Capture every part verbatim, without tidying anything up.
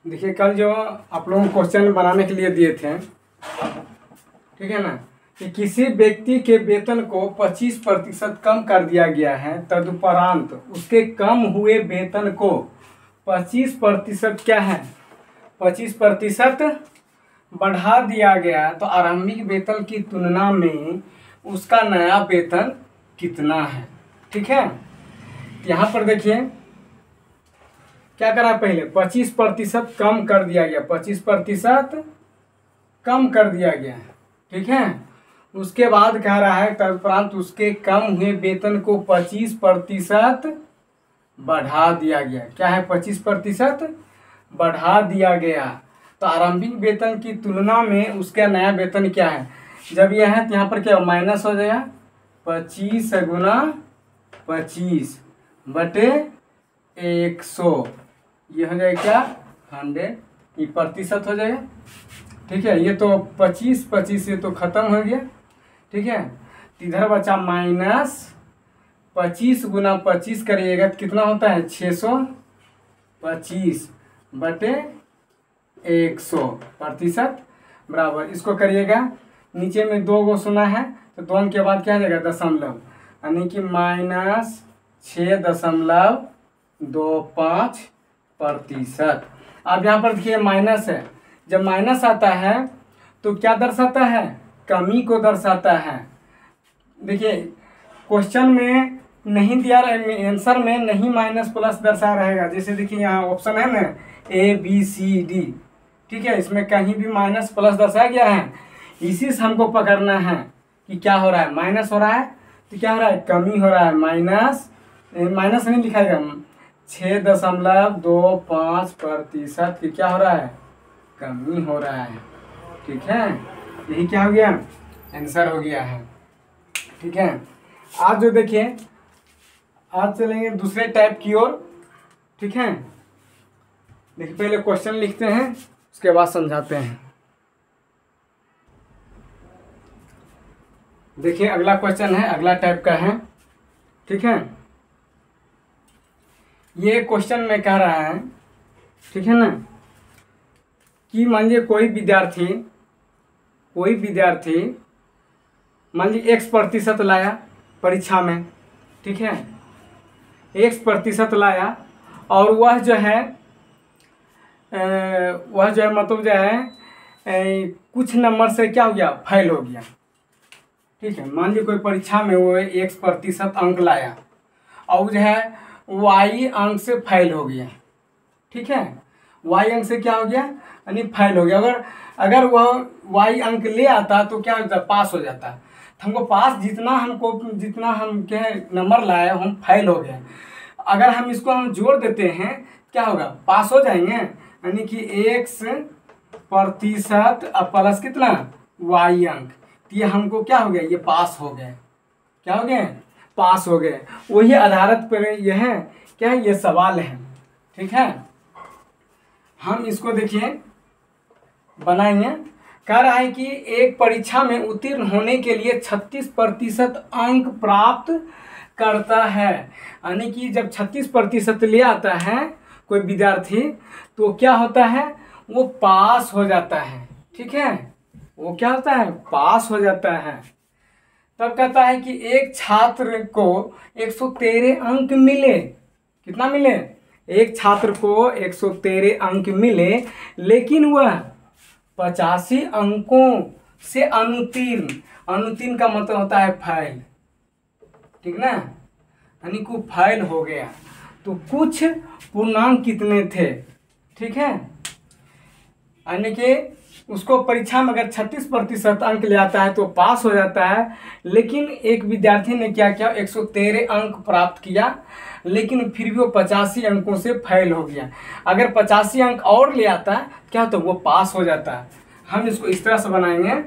देखिए कल जो आप लोगों को क्वेश्चन बनाने के लिए दिए थे, ठीक है ना, कि किसी व्यक्ति के वेतन को पच्चीस प्रतिशत कम कर दिया गया है, तदुपरांत उसके कम हुए वेतन को पच्चीस प्रतिशत क्या है पच्चीस प्रतिशत बढ़ा दिया गया, तो आरंभिक वेतन की तुलना में उसका नया वेतन कितना है। ठीक है, यहाँ पर देखिए क्या करा, पहले पच्चीस प्रतिशत कम कर दिया गया, पच्चीस प्रतिशत कम कर दिया गया। ठीक है, उसके बाद कह रहा है तदुपरांत उसके कम हुए वेतन को पच्चीस प्रतिशत बढ़ा दिया गया। क्या है, पच्चीस प्रतिशत बढ़ा दिया गया, तो आरंभिक वेतन की तुलना में उसका नया वेतन क्या है। जब यह है तो यहाँ पर क्या माइनस हो जाएगा, पच्चीस गुना पच्चीस बटे एक सौ, ये हो जाएगा क्या हंड्रेड, ये प्रतिशत हो जाएगा। ठीक है, ये तो पच्चीस पच्चीस ये तो खत्म हो गया। ठीक है, तो इधर बचा माइनस पच्चीस गुना पच्चीस करिएगा तो कितना होता है, छः सौ पच्चीस बटे एक सौ प्रतिशत बराबर, इसको करिएगा, नीचे में दो गो सुना है तो दो के बाद क्या आ जाएगा दशमलव, यानी कि माइनस छः दशमलव दो पाँच प्रतिशत। अब यहाँ पर देखिए माइनस है, जब माइनस आता है तो क्या दर्शाता है, कमी को दर्शाता है। देखिए क्वेश्चन में नहीं दिया रहे, आंसर में नहीं माइनस प्लस दर्शा रहेगा। जैसे देखिए यहाँ ऑप्शन है ना ए बी सी डी, ठीक है, इसमें कहीं भी माइनस प्लस दर्शाया गया है, इसी से हमको पकड़ना है कि क्या हो रहा है, माइनस हो रहा है तो क्या हो रहा है, कमी हो रहा है। माइनस माइनस नहीं लिखाएगा, छः दशमलव दो पाँच प्रतिशत की क्या हो रहा है, कमी हो रहा है। ठीक है, यही क्या हो गया, आंसर हो गया है। ठीक है, आज जो देखिए आज चलेंगे दूसरे टाइप की ओर। ठीक है, देखिए पहले क्वेश्चन लिखते हैं उसके बाद समझाते हैं। देखिए अगला क्वेश्चन है, अगला टाइप का है। ठीक है, ये क्वेश्चन में कह रहा है, ठीक है ना, कि मान लीजिए कोई विद्यार्थी कोई विद्यार्थी मान लीजिए एक्स प्रतिशत लाया परीक्षा में। ठीक है, एक्स प्रतिशत लाया और वह जो है वह जो है मतलब जो है कुछ नंबर से क्या हो गया, फेल हो गया। ठीक है, मान लीजिए कोई परीक्षा में वो एक्स प्रतिशत अंक लाया और जो है वाई अंक से फेल हो गया। ठीक है, वाई अंक से क्या हो गया, यानी फेल हो गया। अगर अगर वह वाई अंक ले आता तो क्या होता, पास हो जाता। तो हमको पास जितना हमको जितना हम क्या नंबर लाए हम फेल हो गए, अगर हम इसको हम जोड़ देते हैं क्या होगा, पास हो जाएंगे। यानी कि एक्स प्रतिशत प्लस कितना वाई अंक, तो ये हमको क्या हो गया, ये पास हो गए। क्या हो गए, पास हो गए। वही आधारित पर यह है क्या, ये सवाल है। ठीक है, हम इसको देखिए बनाएंगे। कह रहा है कि एक परीक्षा में उत्तीर्ण होने के लिए छत्तीस प्रतिशत अंक प्राप्त करता है, यानी कि जब छत्तीस प्रतिशत ले आता है कोई विद्यार्थी तो क्या होता है, वो पास हो जाता है। ठीक है, वो क्या होता है, पास हो जाता है। तब कहता है कि एक छात्र को एक सौ तेरह अंक मिले, कितना मिले, एक छात्र को एक सौ तेरह अंक मिले, लेकिन वह पचासी अंकों से अनुत्तीर्ण, अनुत्तीर्ण का मतलब होता है फेल। ठीक ना, यानी को फेल हो गया। तो कुछ पूर्णांक कितने थे। ठीक है, यानी कि उसको परीक्षा में अगर छत्तीस प्रतिशत अंक ले आता है तो पास हो जाता है, लेकिन एक विद्यार्थी ने क्या किया, एक सौ तेरह अंक प्राप्त किया, लेकिन फिर भी वो पचासी अंकों से फेल हो गया। अगर पचासी अंक और ले आता है क्या तो वो पास हो जाता है। हम इसको इस तरह से बनाएंगे,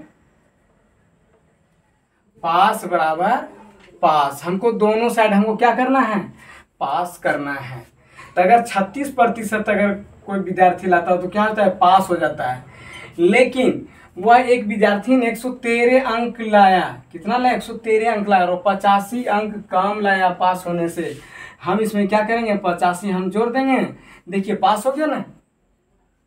पास बराबर पास, हमको दोनों साइड हमको क्या करना है, पास करना है। तो अगर छत्तीस प्रतिशत अगर कोई विद्यार्थी लाता हो तो क्या होता है, पास हो जाता है। लेकिन वह एक विद्यार्थी ने एक सौ तेरह अंक लाया, कितना लाया, एक सौ तेरह अंक लाया और पचासी अंक कम लाया पास होने से। हम इसमें क्या करेंगे, पचासी हम जोड़ देंगे, देखिए पास हो गया ना,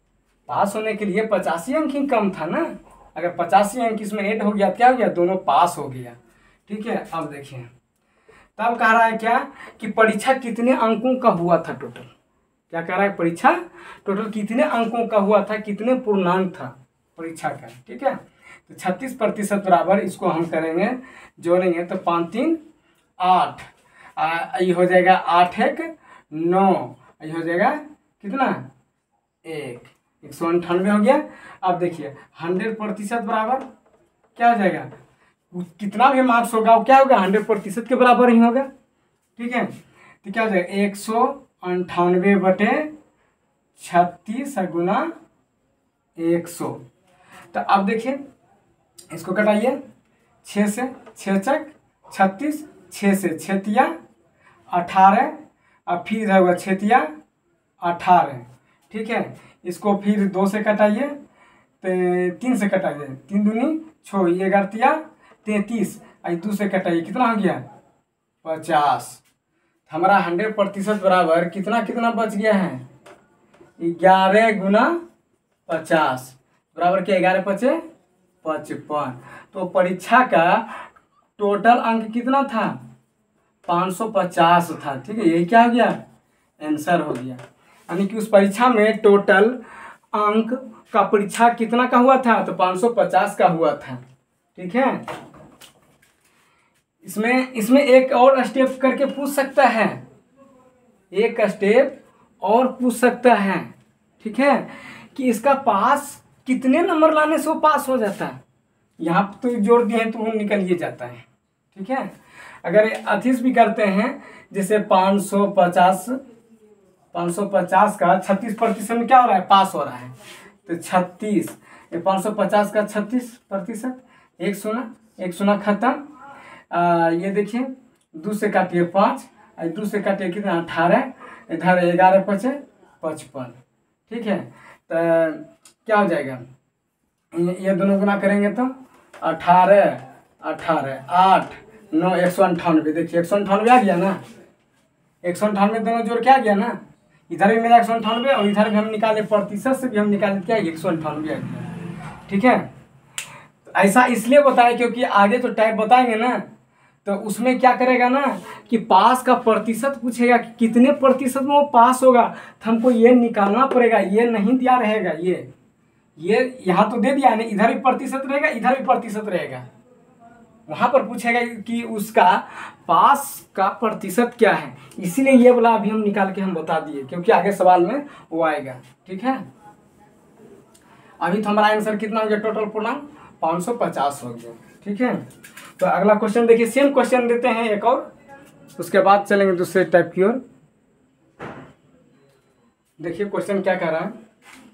पास होने के लिए पचासी अंक ही कम था ना। अगर पचासी अंक इसमें ऐड हो गया क्या हो गया, दोनों पास हो गया। ठीक है, अब देखिए तब कह रहा है क्या कि परीक्षा कितने अंकों का हुआ था टोटल। क्या कह रहा है, परीक्षा टोटल कितने अंकों का हुआ था, कितने पूर्णांक था परीक्षा का। ठीक है, तो छत्तीस प्रतिशत बराबर इसको हम करेंगे जोड़ेंगे तो पाँच तीन आठ, ये हो जाएगा आठ एक नौ, ये हो जाएगा कितना एक, एक सौ अंठानवे हो गया। अब देखिए हंड्रेड प्रतिशत बराबर क्या हो जाएगा, कितना भी मार्क्स होगा वो क्या होगा, हंड्रेड प्रतिशत के बराबर ही होगा। ठीक है, तो क्या हो जाएगा एक सौ अंठानवे बटे छत्तीस गुना एक सौ। तो अब देखिए इसको कटाइए, छः से छः चक छत्तीस, छः से छतिया अठारह, अब फिर इधर होगा छतिया अठारह। ठीक है, इसको फिर दो से कटाइए तो तीन से कटाइए, तीन दूनी छो, ये ग्यारह तैंतीस, दो से कटाइए कितना हो गया पचास। हमारा हंड्रेड प्रतिशत बराबर कितना कितना बच गया है, ग्यारह गुना पचास बराबर क्या, ग्यारह पचे पचपन। तो परीक्षा का टोटल अंक कितना था, पाँच सौ पचास था। ठीक है, यही क्या हो गया, आंसर हो गया। यानी कि उस परीक्षा में टोटल अंक का परीक्षा कितना का हुआ था, तो पाँच सौ पचास का हुआ था। ठीक है, इसमें इसमें एक और स्टेप करके पूछ सकता है, एक स्टेप और पूछ सकता है। ठीक है, कि इसका पास कितने नंबर लाने से वो पास हो जाता है। यहाँ तो जोड़ दिए हैं तो वो निकल ही जाता है। ठीक है, अगर अथिस भी करते हैं जैसे पाँच सौ पचास, पाँच सौ पचास का छत्तीस प्रतिशत में क्या हो रहा है, पास हो रहा है। तो छत्तीस, पाँच सौ पचास का छत्तीस प्रतिशत, एक सुना एक सुना खत्म। ये देखिए दो से काटिए पाँच, दो से काटिए कितना अठारह, इधर ग्यारह पचे पचपन। ठीक है, तो क्या हो जाएगा, ये दोनों गुना करेंगे तो अठारह अठारह आठ नौ, एक सौ अंठानवे। देखिए एक सौ अंठानवे आ गया ना, एक सौ अंठानवे दोनों जोड़ के आ गया ना, इधर भी मेरा एक सौ अंठानवे और इधर भी हम निकाले प्रतिशत से भी हम निकाले क्या एक सौ अंठानवे आ गया। ठीक है, तो ऐसा इसलिए बताया क्योंकि आगे तो टाइप बताएंगे ना, तो उसमें क्या करेगा ना कि पास का प्रतिशत पूछेगा कि कितने प्रतिशत में वो पास होगा, तो हमको ये निकालना पड़ेगा। ये नहीं दिया रहेगा, ये ये यहाँ तो दे दिया है, इधर भी प्रतिशत रहेगा इधर भी प्रतिशत रहेगा। वहाँ पर पूछेगा कि उसका पास का प्रतिशत क्या है, इसीलिए ये वाला अभी हम निकाल के हम बता दिए क्योंकि आगे सवाल में वो आएगा। ठीक है, अभी तो हमारा आंसर कितना हो गया, टोटल पूर्णांक पाँच सौ पचास हो गया। ठीक है, तो अगला क्वेश्चन देखिए, सेम क्वेश्चन देते हैं एक और, उसके बाद चलेंगे दूसरे टाइप की ओर। देखिए क्वेश्चन क्या कह रहा है,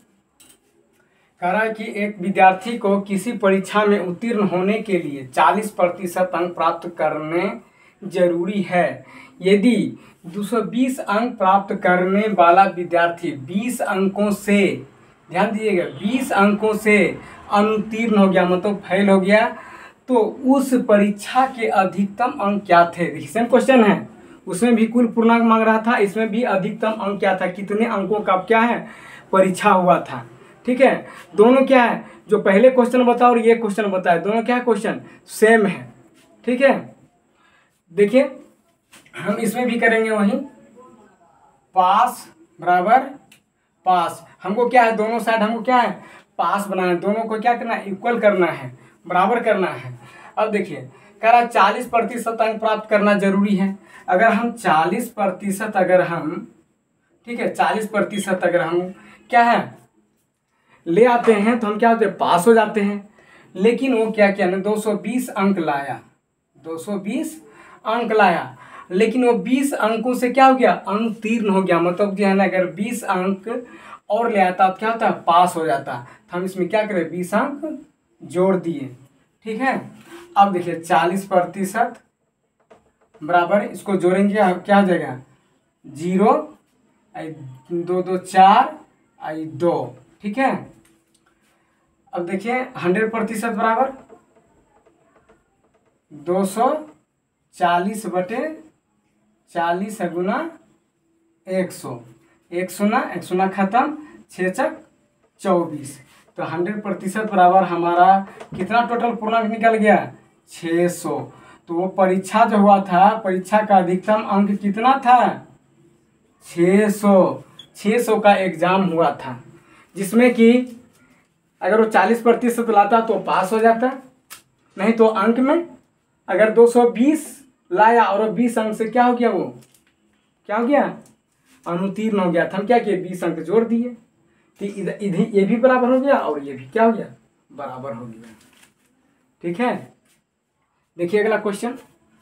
कह रहा है कि एक विद्यार्थी को किसी परीक्षा में उत्तीर्ण होने के लिए चालीस प्रतिशत अंक प्राप्त करने जरूरी है। यदि दो सौ बीस अंक प्राप्त करने वाला विद्यार्थी बीस अंकों से, ध्यान दीजिएगा बीस अंकों से अनुत्तीर्ण हो गया मतलब फेल हो गया, तो उस परीक्षा के अधिकतम अंक क्या थे। देखिए सेम क्वेश्चन है, उसमें भी कुल पूर्णांक मांग रहा था, इसमें भी अधिकतम अंक क्या था, कितने अंकों का क्या है परीक्षा हुआ था। ठीक है, दोनों क्या है, जो पहले क्वेश्चन बताया और ये क्वेश्चन बताया, दोनों क्या है क्वेश्चन सेम है। ठीक है, देखिए हम इसमें भी करेंगे वही, पास बराबर पास, हमको क्या है दोनों साइड हमको क्या है पास बनाना है, दोनों को क्या करना है इक्वल करना है, बराबर करना है। अब देखिए कह रहा है चालीस प्रतिशत अंक प्राप्त करना जरूरी है। अगर हम चालीस प्रतिशत अगर हम ठीक है चालीस प्रतिशत अगर हम क्या है ले आते हैं तो हम क्या होते हैं पास हो जाते हैं। लेकिन वो क्या किया ना दो सौ बीस अंक लाया, दो सौ बीस अंक लाया, लेकिन वो बीस अंकों से क्या हो गया अनुत्तीर्ण हो गया। मतलब जो है ना अगर बीस अंक और ले आता तो क्या होता पास हो जाता। तो हम इसमें क्या करें बीस अंक जोड़ दिए। ठीक है, अब देखिए चालीस प्रतिशत बराबर इसको जोड़ेंगे क्या हो जाएगा जीरो, दो दो चार आई दो। ठीक है, अब देखिए हंड्रेड प्रतिशत बराबर दो सौ चालीस बटे चालीस गुना एक सौ, एक सुना एक सुना खत्म, छः चक चौबीस। तो हंड्रेड प्रतिशत बराबर हमारा कितना टोटल पूर्णांक निकल गया, छः सौ। तो वो परीक्षा जो हुआ था, परीक्षा का अधिकतम अंक कितना था, छः सौ। छः सौ का एग्जाम हुआ था, जिसमें कि अगर वो चालीस प्रतिशत लाता तो पास हो जाता, नहीं तो अंक में अगर दो सौ बीस लाया और बीस अंक से क्या हो गया, वो क्या हो गया, अनुत्तीर्ण हो गया था। हम क्या किए, बीस अंक जोड़ दिए, तो इधर इधर ये भी बराबर हो गया और ये भी क्या हो गया, बराबर हो गया। ठीक है, देखिए अगला क्वेश्चन।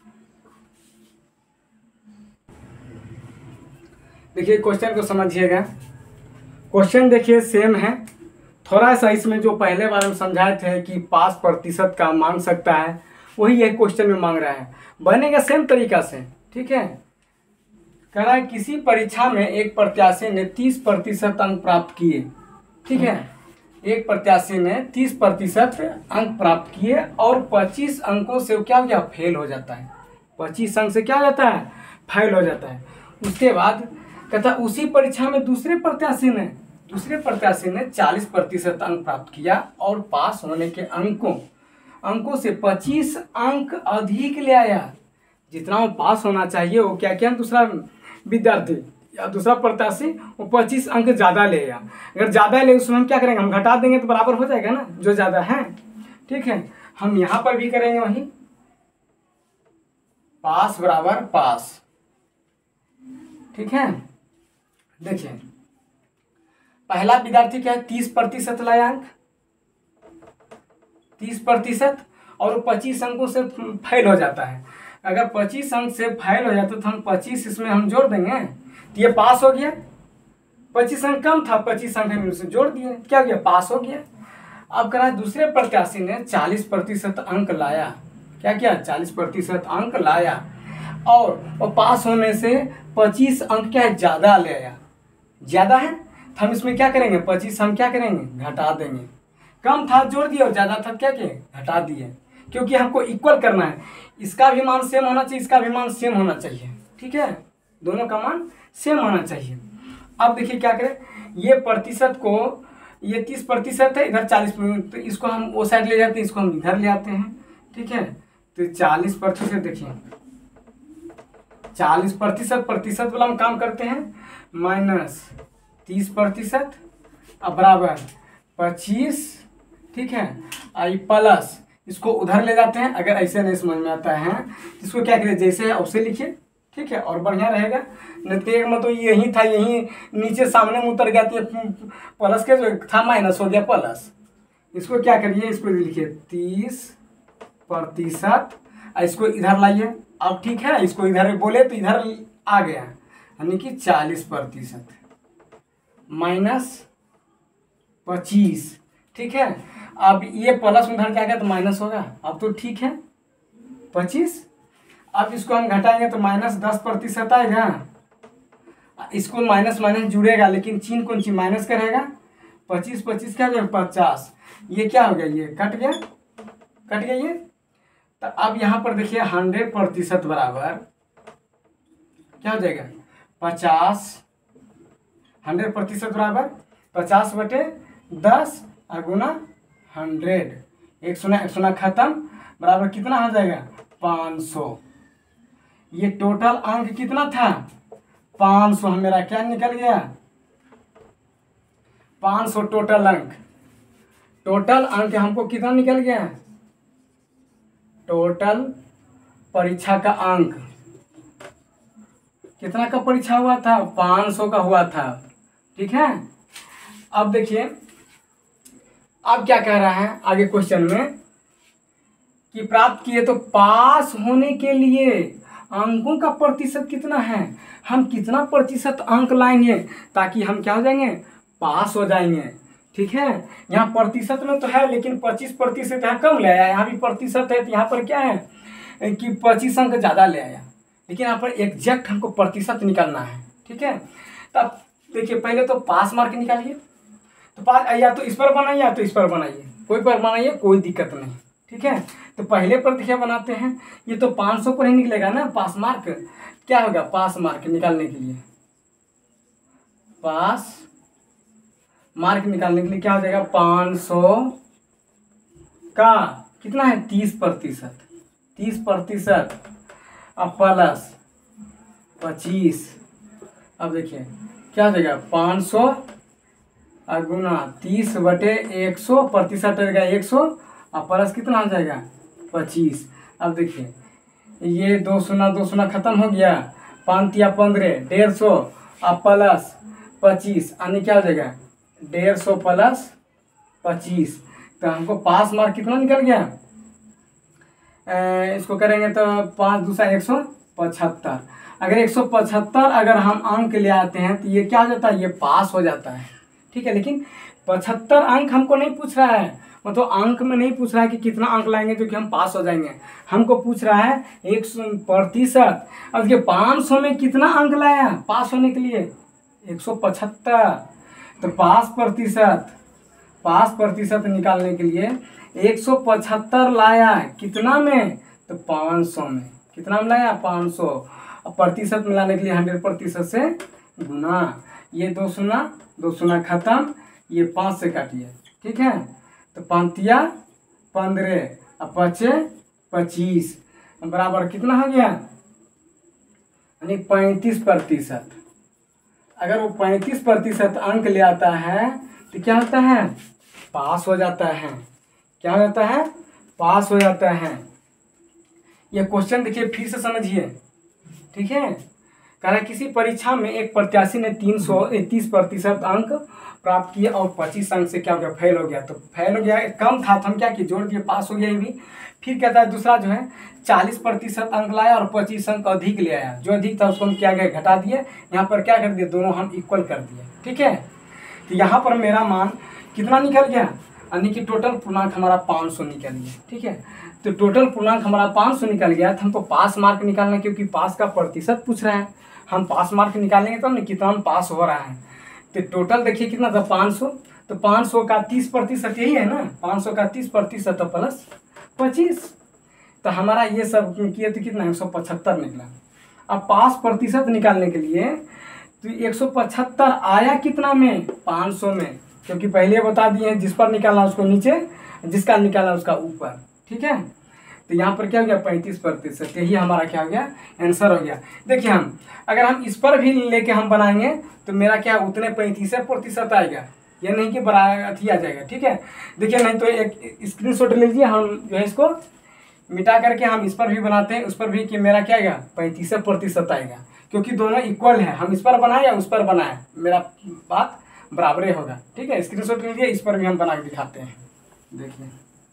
देखिए क्वेश्चन को समझिएगा। क्वेश्चन देखिए सेम है, थोड़ा सा इसमें जो पहले बार हम समझाए थे कि पास प्रतिशत का मांग सकता है, वही यह क्वेश्चन में मांग रहा है, बनेगा सेम तरीका से। ठीक है, कह रहा है किसी परीक्षा में एक प्रत्याशी ने तीस प्रतिशत अंक प्राप्त किए। ठीक है, एक प्रत्याशी ने तीस प्रतिशत अंक प्राप्त किए और पच्चीस अंकों से क्या हो गया, फेल हो जाता है। पच्चीस अंक से क्या हो जाता है, फेल हो जाता है। उसके बाद कहता उसी परीक्षा में दूसरे प्रत्याशी ने दूसरे प्रत्याशी ने चालीस प्रतिशत अंक प्राप्त किया और पास होने के अंकों अंकों से पच्चीस अंक अधिक ले आया। जितना वो पास होना चाहिए वो क्या क्या दूसरा विद्यार्थी या दूसरा प्रत्याशी वो पच्चीस अंक ज़्यादा ले आया। अगर ज़्यादा ले उसमें हम क्या करेंगे, हम घटा देंगे तो बराबर हो जाएगा ना, जो ज़्यादा है। ठीक है, हम यहाँ पर भी करेंगे वही, पास बराबर पास। ठीक है, देखिए पहला विद्यार्थी क्या है, तीस प्रतिशत लाया अंक, तीस प्रतिशत और पच्चीस अंकों से फेल हो जाता है। अगर पच्चीस अंक से फेल हो जाता तो हम पच्चीस इसमें हम जोड़ देंगे, तो ये पास हो गया। पच्चीस अंक कम था, पच्चीस अंक हम उसमें जोड़ दिए, क्या हो गया, पास हो गया। अब कह रहा है दूसरे प्रत्याशी ने चालीस प्रतिशत अंक लाया, क्या क्या, चालीस प्रतिशत अंक लाया और वो पास होने से पच्चीस अंक क्या है, ज़्यादा ले आया। ज़्यादा है तो हम इसमें क्या करेंगे, पच्चीस हम क्या करेंगे, घटा देंगे। कम था जोड़ दिया और ज़्यादा था क्या किए, घटा दिए, क्योंकि हमको इक्वल करना है। इसका भी मान सेम होना चाहिए, इसका भी मान सेम होना चाहिए। ठीक है, दोनों का मान सेम होना चाहिए। अब देखिए क्या करें, ये प्रतिशत को, ये तीस प्रतिशत है, इधर चालीस, तो इसको हम वो साइड ले जाते हैं, इसको हम इधर ले आते हैं। ठीक है, तो चालीस प्रतिशत, देखिए चालीस प्रतिशत प्रतिशत वाला हम काम करते हैं, माइनस तीस प्रतिशत अब बराबर पच्चीस। ठीक है, आई प्लस इसको उधर ले जाते हैं। अगर ऐसे नहीं समझ में आता है इसको क्या करें, जैसे है उसे लिखिए। ठीक है, और बढ़िया रहेगा। नहीं तो मतलब यही था, यही नीचे सामने में उतर गया, प्लस के जो था माइनस हो गया प्लस। इसको क्या करिए, इसको लिखिए तीस प्रतिशत, इसको इधर लाइए। अब ठीक है, इसको इधर बोले तो इधर आ गया, यानी कि चालीस प्रतिशत माइनस पच्चीस। ठीक है, अब ये प्लस में उधर क्या गया तो माइनस होगा। अब तो ठीक है पच्चीस, अब इसको हम घटाएंगे तो माइनस दस प्रतिशत आएगा। इसको माइनस माइनस जुड़ेगा लेकिन चिन्ह कौन सी माइनस का रहेगा। पच्चीस पच्चीस क्या हो गया, पचास। ये क्या हो गया, ये कट गया, कट गया ये। तो अब यहाँ पर देखिए हंड्रेड प्रतिशत बराबर क्या हो जाएगा, पचास। हंड्रेड प्रतिशत बराबर पचास बटे दस अगुना हंड्रेड, एक सुना एक सुना खत्म, बराबर कितना हो जाएगा, पाँच सौ। ये टोटल अंक कितना था, पाँच सौ। मेरा क्या निकल गया, पाँच सौ टोटल अंक। टोटल अंक हमको कितना निकल गया, टोटल परीक्षा का अंक कितना का परीक्षा हुआ था, पाँच सौ का हुआ था। ठीक है, अब देखिए अब क्या कह रहा है आगे क्वेश्चन में कि प्राप्त किए तो पास होने के लिए अंकों का प्रतिशत कितना है, हम कितना प्रतिशत अंक लाएंगे ताकि हम क्या हो जाएंगे, पास हो जाएंगे। ठीक है, यहाँ प्रतिशत में तो है लेकिन पच्चीस प्रतिशत यहाँ कम ले आया, यहाँ भी प्रतिशत है तो यहाँ पर क्या है कि पच्चीस अंक ज़्यादा ले आया, लेकिन यहाँ पर एग्जैक्ट हमको प्रतिशत निकालना है। ठीक है, तब देखिए पहले तो पास मार्क निकालिए, तो पास या तो इस पर बनाइए या तो इस पर बनाइए, कोई पर बनाइए कोई दिक्कत नहीं। ठीक है, तो पहले पर देखिए बनाते हैं, ये तो पाँच सौ पर ही निकलेगा ना पास मार्क। क्या होगा, पास मार्क निकालने के लिए पास मार्क निकालने के लिए क्या हो जाएगा, पाँच सौ का कितना है, तीस प्रतिशत तीस प्रतिशत अब प्लस पच्चीस। अब देखिए क्या हो जाएगा, पाँच सौ और गुना तीस बटे एक सौ, प्रतिशत रहेगा एक सौ और प्लस कितना हो जाएगा, पच्चीस। अब देखिए ये दो शून्य दो शून्य खत्म हो गया, पाँच या पंद्रह, डेढ़ सौ और प्लस पच्चीस, यानी क्या हो जाएगा, डेढ़ सौ प्लस पच्चीस। तो हमको पास मार्क कितना निकल गया, ए, इसको करेंगे तो पाँच दूसरा एक सौ पचहत्तर। अगर एक सौ पचहत्तर अगर हम अंक ले आते हैं तो ये क्या हो जाता है, ये पास हो जाता है। ठीक है, लेकिन पचहत्तर अंक हमको नहीं पूछ रहा है, मतलब तो अंक में नहीं पूछ रहा है कि कितना अंक लाएंगे जो कि हम पास हो जाएंगे। हमको पूछ रहा है एक सौ प्रतिशत। अब ये पाँच सौ में कितना अंक लाया पास होने के लिए, एक सौ पचहत्तर। तो पास प्रतिशत पास प्रतिशत निकालने के लिए एक सौ पचहत्तर लाया कितना में, तो पाँच सौ में। कितना में लाया, पाँच सौ। अब प्रतिशत मिलाने के लिए हंड्रेड प्रतिशत से गुना, ये दो शून्य दो शून्य खत्म, ये पाँच से काटिए। ठीक है, तो पाँतिया पंद्रह अब पचे पच्चीस बराबर कितना हो गया, यानी पैंतीस प्रतिशत। अगर वो पैंतीस प्रतिशत अंक ले आता है तो क्या होता है, पास हो जाता है। क्या हो जाता है, पास हो जाता है। ये क्वेश्चन देखिए फिर से समझिए। ठीक है, कह रहा है किसी परीक्षा में एक प्रत्याशी ने तीन सौ तीस प्रतिशत अंक प्राप्त किए और पच्चीस अंक से क्या हो गया, फेल हो गया। तो फेल हो गया, कम था तो हम क्या किए, जोड़ दिए, पास हो गया ये भी। फिर कहता है दूसरा जो है चालीस प्रतिशत अंक लाया और पच्चीस अंक अधिक ले आया, जो अधिक था उसको हम क्या गए, घटा दिए। यहाँ पर क्या कर दिए, दोनों हम इक्वल कर दिए। ठीक है, तो यहाँ पर मेरा मान कितना निकल गया, यानी कि टोटल पूर्णांक हमारा पाँच सौ निकल गया। ठीक है, तो टोटल पूर्णांक हमारा पाँच सौ निकल गया। तो हमको पास मार्क निकालना, क्योंकि पास का प्रतिशत पूछ रहा है, हम पास मार्क निकालेंगे तब तो कितना हम पास हो रहा है। तो टोटल देखिए कितना था, पाँच सौ। तो पाँच सौ का तीस प्रतिशत यही है ना, पाँच सौ का तीस प्रतिशत प्लस पच्चीस। तो हमारा ये सब किए तो कितना, एक सौ पचहत्तर निकला। अब पास प्रतिशत निकालने के लिए तो एक सौ पचहत्तर आया कितना में, पाँच सौ में, क्योंकि पहले बता दिए हैं जिस पर निकालना उसको नीचे, जिसका निकालना उसका ऊपर। ठीक है, तो यहाँ पर क्या हो गया, पैंतीस प्रतिशत। यही हमारा क्या हो गया, आंसर हो गया। देखिए हम अगर हम इस पर भी लेके हम बनाएंगे तो मेरा क्या उतने पैंतीस प्रतिशत आएगा, ये नहीं कि बड़ा अथी आ जाएगा। ठीक है, देखिए नहीं तो एक स्क्रीनशॉट ले लीजिए, हम जो है इसको मिटा करके हम इस पर भी बनाते हैं, उस पर भी कि मेरा क्या आएगा, पैंतीस प्रतिशत आएगा, क्योंकि दोनों इक्वल है। हम इस पर बनाए या उस पर बनाए, मेरा बात बराबर होगा। ठीक है, स्क्रीनशॉट लीजिए, इस पर भी हम बना के दिखाते हैं। देखिए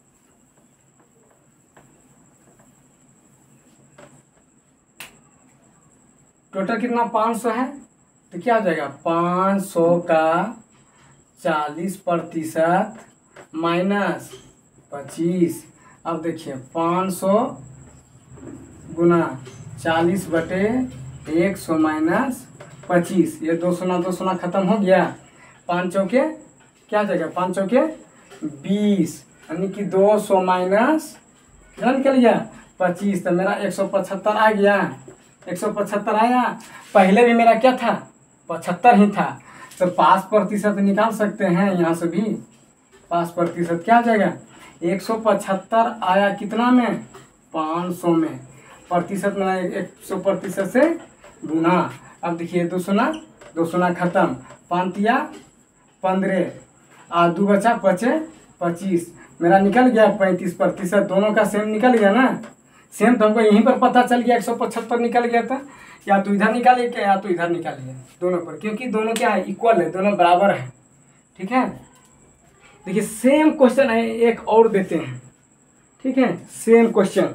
टोटल कितना, पाँच सौ है, तो क्या हो जाएगा, पाँच सौ का चालीस प्रतिशत माइनस पच्चीस। अब देखिए पाँच सौ गुना चालीस बटे एक सौ माइनस पच्चीस, ये दो सौ ना दो सौ ना खत्म हो गया, पाँच चौके क्या हो जाएगा, पाँच चौके बीस, यानी कि दो सौ माइनस कितना निकल गया, पच्चीस। तो मेरा एक सौ पचहत्तर आ गया, एक सौ पचहत्तर आया। पहले भी मेरा क्या था, पचहत्तर ही था। तो पास प्रतिशत निकाल सकते हैं यहाँ से भी, पास प्रतिशत क्या आ जाएगा, एक सौ पचहत्तर आया कितना में, पाँच सौ में, प्रतिशत में एक सौ प्रतिशत से गुना। अब देखिए दो सौ ना दो सौ ना खत्म, पाँतिया पंद्रह आ दो बचा पचे पच्चीस, मेरा निकल गया पैंतीस प्रतिशत। दोनों का सेम निकल गया ना, सेम। तो हमको यहीं पर पता चल गया एक सौ पचहत्तर निकल गया था, या तो इधर निकालिए क्या या तो इधर निकालिए, दोनों पर, क्योंकि दोनों क्या है, इक्वल है, दोनों बराबर है। ठीक है, देखिए सेम क्वेश्चन है, एक और देते हैं। ठीक है, सेम क्वेश्चन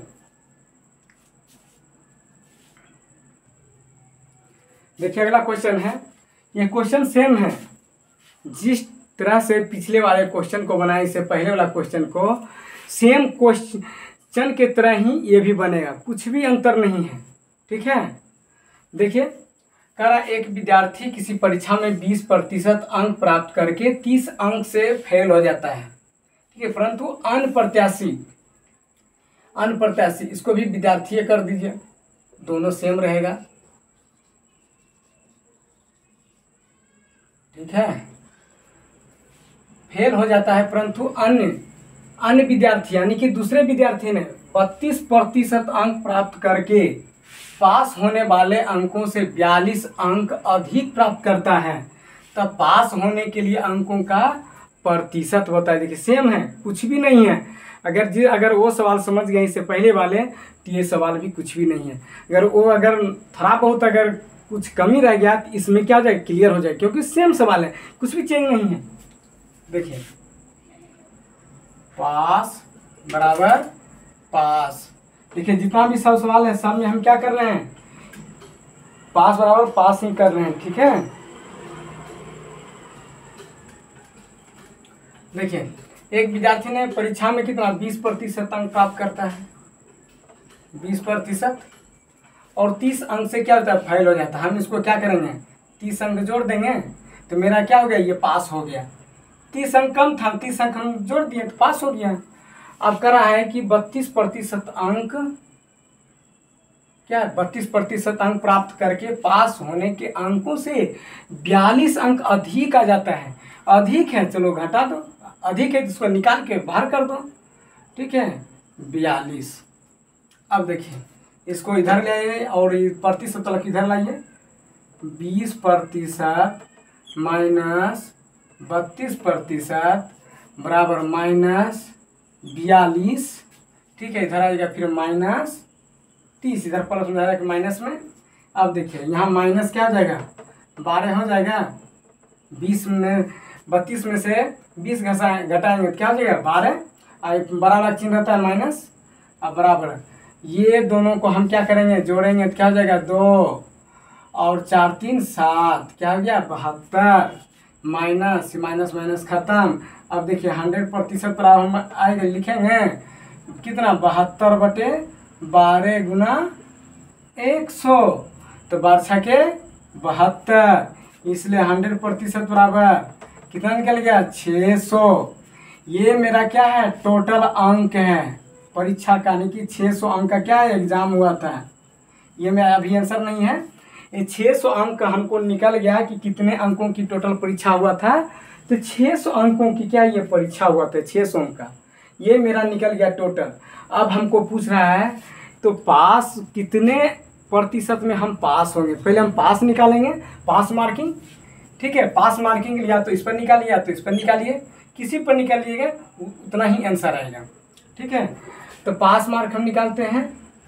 देखिए, अगला क्वेश्चन है, ये क्वेश्चन सेम है, जिस तरह से पिछले वाले क्वेश्चन को बनाए, इससे पहले वाला क्वेश्चन को सेम क्वेश्चन के तरह ही ये भी बनेगा, कुछ भी अंतर नहीं है। ठीक है, देखिए कह रहा एक विद्यार्थी किसी परीक्षा में बीस प्रतिशत अंक प्राप्त करके तीस अंक से फेल हो जाता है। ठीक है, परंतु अनप्रत्याशी अनप्रत्याशी इसको भी विद्यार्थी कर दीजिए, दोनों सेम रहेगा। ठीक है, फेल हो जाता है, परंतु अन्य अन्य विद्यार्थी यानी कि दूसरे विद्यार्थी ने बत्तीस प्रतिशत अंक प्राप्त करके पास होने वाले अंकों से बयालीस अंक अधिक प्राप्त करता है, तब पास होने के लिए अंकों का प्रतिशत होता है। देखिए सेम है, कुछ भी नहीं है। अगर जी अगर वो सवाल समझ गए इससे पहले वाले, तो ये सवाल भी कुछ भी नहीं है। अगर वो अगर थोड़ा बहुत अगर कुछ कमी रह गया तो इसमें क्या हो जाए, क्लियर हो जाए, क्योंकि सेम सवाल है, कुछ भी चेंज नहीं है। देखिए पास बराबर पास, देखिए जितना भी सब सवाल है सब में हम क्या कर रहे हैं, पास बराबर पास ही कर रहे हैं। ठीक है, देखिए एक विद्यार्थी ने परीक्षा में कितना बीस प्रतिशत अंक प्राप्त करता है, बीस प्रतिशत, और तीस अंक से क्या होता है, फेल हो जाता है। हम इसको क्या करेंगे, तीस अंक जोड़ देंगे तो मेरा क्या हो गया, ये पास हो गया। तीस अंक कम था, तीस अंक हम जोड़ दिए तो पास हो गया। अब कर रहा है कि बत्तीस प्रतिशत अंक क्या बत्तीस प्रतिशत अंक प्राप्त करके पास होने के अंकों से बयालीस अंक अधिक आ जाता है। अधिक है, चलो घटा दो, अधिक है तो इसको निकाल के बाहर कर दो। ठीक है, बयालीस। अब देखिए इसको इधर ले आइए और प्रतिशत तक इधर लाइए। बीस प्रतिशत माइनस बत्तीस प्रतिशत बराबर माइनस बयालीस। ठीक है, इधर आएगा फिर माइनस तीस, इधर प्लस में जाएगा माइनस में। अब देखिए यहाँ माइनस क्या हो जाएगा, बारह हो जाएगा। बीस में बत्तीस में से बीस घसा घटाएंगे तो क्या हो जाएगा, बारह। बड़ा वाला चिन्ह रहता है माइनस। अब बराबर ये दोनों को हम क्या करेंगे, जोड़ेंगे तो क्या हो जाएगा, दो और चार तीन सात, क्या हो गया, बहत्तर। माइनस माइनस माइनस खत्म। अब देखिए हंड्रेड प्रतिशत पर हम आएगा, लिखेंगे कितना, बहत्तर बटे बारह गुना एक सौ, तो बारह छके बहत्तर, इसलिए हंड्रेड प्रतिशत बराबर कितना निकल गया, छः सौ। ये मेरा क्या है, टोटल अंक है परीक्षा का, यानी कि छः सौ अंक का क्या है, एग्जाम हुआ था। ये मेरा अभी आंसर नहीं है। ये छः सौ अंक हमको निकल गया कि कितने अंकों की टोटल परीक्षा हुआ था, तो छः सौ अंकों की क्या ये परीक्षा हुआ था, छः सौ अंक का ये मेरा निकल गया टोटल। अब हमको पूछ रहा है तो पास कितने प्रतिशत में हम पास होंगे, पहले हम पास निकालेंगे, पास मार्किंग। ठीक है, पास मार्किंग लिया तो इस पर निकालिए या तो इस पर निकालिए, किसी पर निकालिएगा उतना ही आंसर आएगा। ठीक है, तो पास मार्क हम निकालते हैं।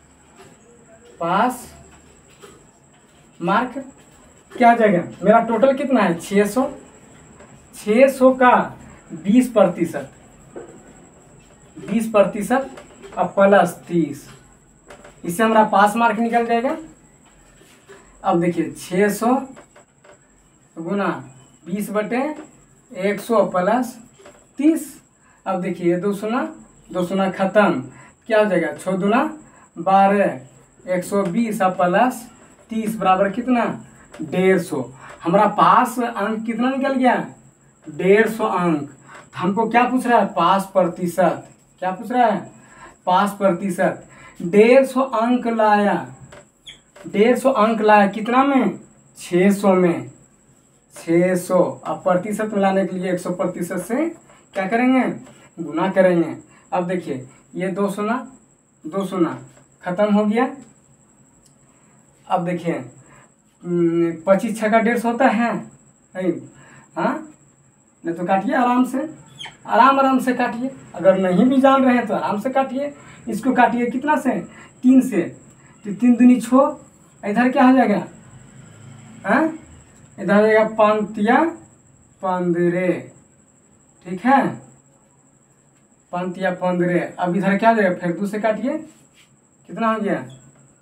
पास मार्क क्या आ जाएगा, मेरा टोटल कितना है, छः सौ। छः सौ का बीस प्रतिशत, बीस प्रतिशत और प्लस तीस, इससे हमारा पास मार्क निकल जाएगा। अब देखिए छः सौ गुना बीस बटे एक सौ प्लस तीस। अब देखिए दो सुना दो सुना खत्म, क्या हो जाएगा, छः दुना बारह, एक सौ बीस और प्लस तीस बराबर कितना, डेढ़ सौ। हमारा पास अंक कितना निकल गया, डेढ़ सौ अंक। हमको क्या पूछ रहा है, पास प्रतिशत। क्या पूछ रहा है, पास प्रतिशत। डेढ़ सौ अंक लाया, डेढ़ सौ अंक लाया कितना में, छः सौ में, छः सौ। अब प्रतिशत में लाने के लिए एक सौ प्रतिशत से क्या करेंगे, गुना करेंगे। अब देखिए ये दो सुना दो सुना खत्म हो गया। अब देखिए पच्चीस छः का डेढ़ सौ होता है, हाँ, नहीं तो काटिए आराम से, आराम आराम से काटिए। अगर नहीं भी जान रहे हैं तो आराम से काटिए। इसको काटिए कितना से, तीन से, तो तीन दूनी छः, इधर क्या हो जाएगा, हाँ, इधर हो जाएगा पंतिया पंद्रह। ठीक है, पंतिया पंद्रह। अब इधर क्या हो जाएगा, फिर दो से काटिए, कितना हो गया,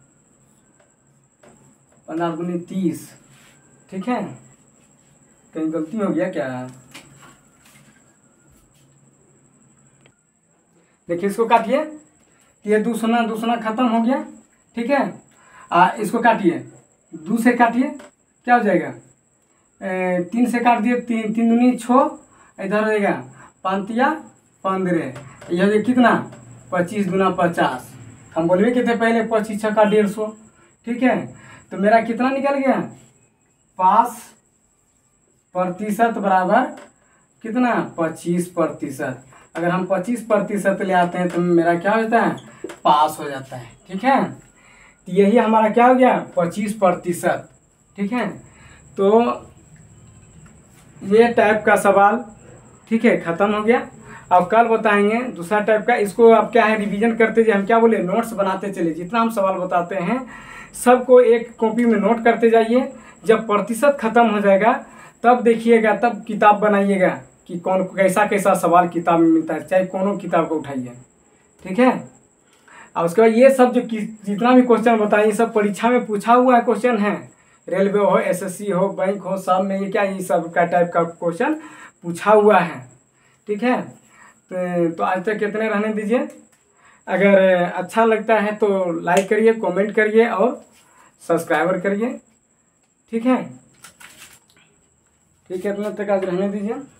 पंद्रह दूनी तीस। ठीक है, कहीं गलती हो गया क्या, देखिए इसको काटिए, ये दो सुना दो सुना खत्म हो गया। ठीक है, आ, इसको काटिए, दो से काटिए, क्या हो जाएगा, ए, तीन से काट दिए, तीन तीन दूनी छः, इधर हो जाएगा पंतिया पंद्रह, यह हो कितना, पच्चीस गुना पचास। हम बोलवे कि थे पहले पच्चीस छः का डेढ़ सौ। ठीक है, तो मेरा कितना निकल गया, पास प्रतिशत बराबर कितना, पच्चीस प्रतिशत। अगर हम पच्चीस प्रतिशत ले आते हैं तो मेरा क्या होता है, पास हो जाता है। ठीक है, तो यही हमारा क्या हो गया, पच्चीस प्रतिशत। ठीक है, तो ये टाइप का सवाल, ठीक है, ख़त्म हो गया। अब कल बताएंगे दूसरा टाइप का। इसको आप क्या है, रिवीजन करते जाइए, हम क्या बोले, नोट्स बनाते चले। जितना हम सवाल बताते हैं सबको एक कॉपी में नोट करते जाइए। जब प्रतिशत खत्म हो जाएगा तब देखिएगा, तब किताब बनाइएगा कि कौन कैसा कैसा सवाल किताब में मिलता है, चाहे कौन किताब को उठाइए। ठीक है, और उसके बाद ये सब जो जितना भी क्वेश्चन बताइए सब परीक्षा में पूछा हुआ क्वेश्चन है। रेलवे हो, एसएससी हो, बैंक हो, सब में ये क्या, ये सब का टाइप का क्वेश्चन पूछा हुआ है। ठीक है, तो, तो आज तक कितने रहने दीजिए। अगर अच्छा लगता है तो लाइक करिए, कमेंट करिए और सब्सक्राइबर करिए। ठीक है, ठीक है, इतना तक आज रहने दीजिए।